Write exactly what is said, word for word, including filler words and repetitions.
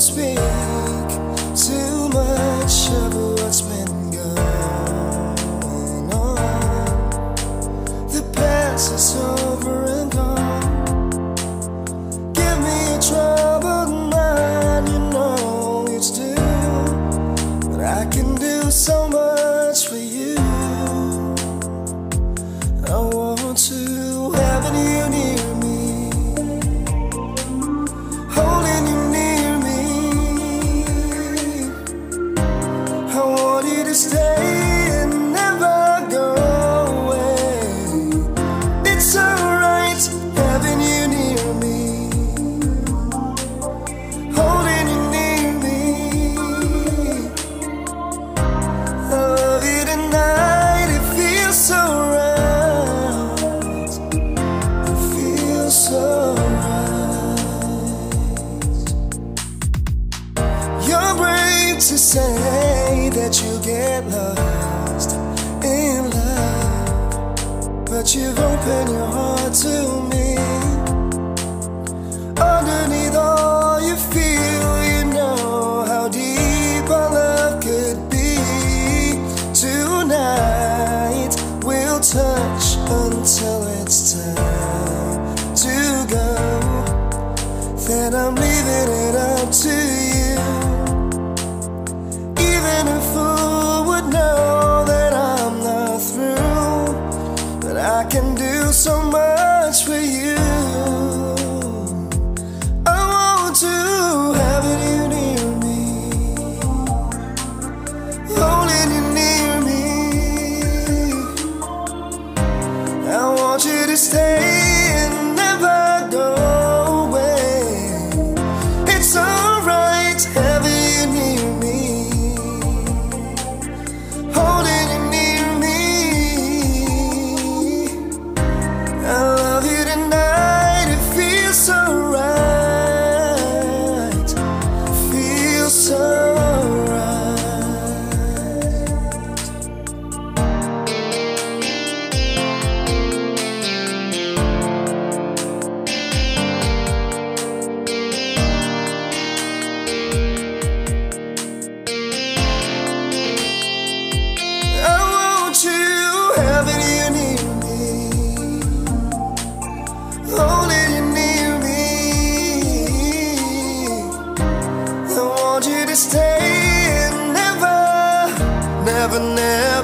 speak too much of what's been going on. The past is over and gone. Give me a troubled mind, you know it's due, but I can do so much for you. I want to have you near me, holding you near me. I want you to stay and never go away. It's alright having you near me, holding you near me. I love you tonight, it feels so right, it feels so right. You're brave to say that you get lost in love, but you've opened your heart to me. Underneath all you feel, you know how deep our love could be. Tonight we'll touch until it's time to go. Then I'm leaving it up to you. Even a fool would know that I'm not through, but I can do so much for you. I want to have you near me, holding you near me. I want you to stay and never go away. It's alright having you near me, holding you near me. I love you tonight, it feels so right, feels so stay and never, never, never